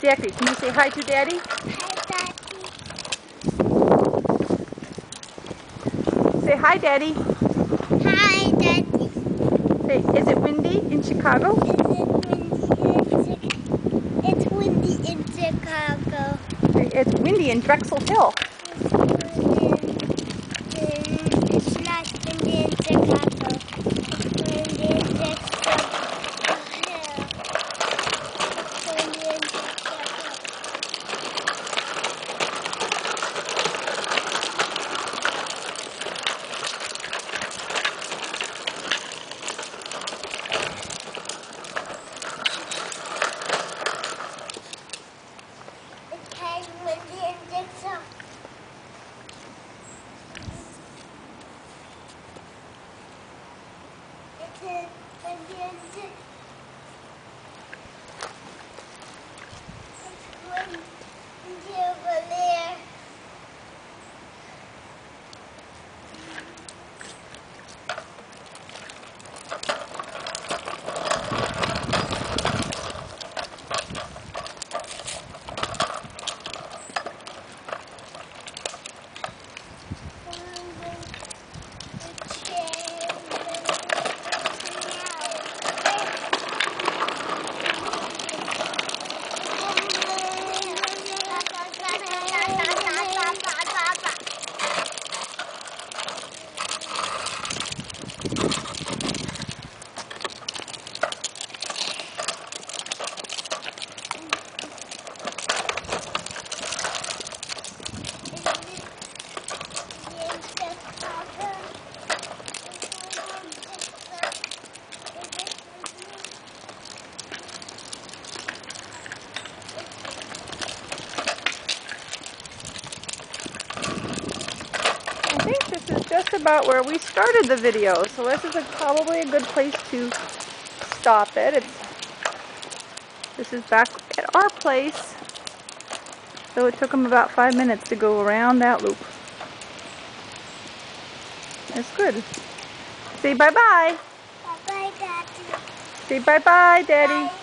Exactly. Can you say hi to Daddy? Hi, Say hi, Daddy. Daddy. Hi, Daddy. Say, is it windy in Chicago? It's windy in Chicago. It's windy in Drexel Hill. It's not windy in Chicago. It's windy in Drexel Hill. It's windy in Chicago. It's windy in Drexel. It's windy in Drexel. It's windy over there. I think this is just about where we started the video, so this is probably a good place to stop it. This is back at our place, so it took them about 5 minutes to go around that loop. That's good. Say bye-bye. Bye-bye, Daddy. Say bye-bye, Daddy. Bye.